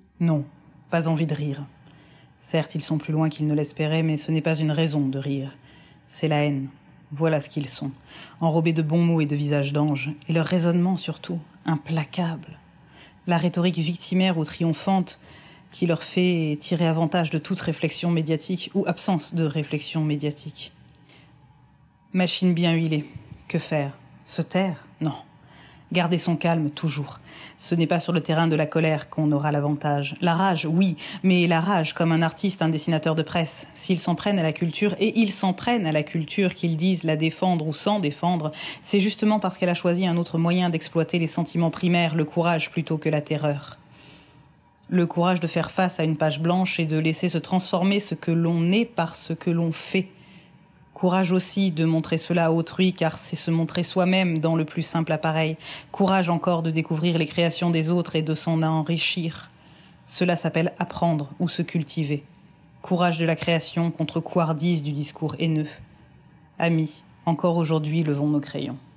Non, pas envie de rire. Certes, ils sont plus loin qu'ils ne l'espéraient, mais ce n'est pas une raison de rire. C'est la haine. Voilà ce qu'ils sont, enrobés de bons mots et de visages d'anges, et leur raisonnement surtout, implacable. La rhétorique victimaire ou triomphante qui leur fait tirer avantage de toute réflexion médiatique ou absence de réflexion médiatique. Machine bien huilée. Que faire? Se taire? Non. Garder son calme, toujours. Ce n'est pas sur le terrain de la colère qu'on aura l'avantage. La rage, oui, mais la rage comme un artiste, un dessinateur de presse. S'ils s'en prennent à la culture, et ils s'en prennent à la culture, qu'ils disent la défendre ou s'en défendre, c'est justement parce qu'elle a choisi un autre moyen d'exploiter les sentiments primaires, le courage plutôt que la terreur. Le courage de faire face à une page blanche et de laisser se transformer ce que l'on est par ce que l'on fait. Courage aussi de montrer cela à autrui, car c'est se montrer soi-même dans le plus simple appareil. Courage encore de découvrir les créations des autres et de s'en enrichir. Cela s'appelle apprendre ou se cultiver. Courage de la création contre couardise du discours haineux. Amis, encore aujourd'hui levons nos crayons.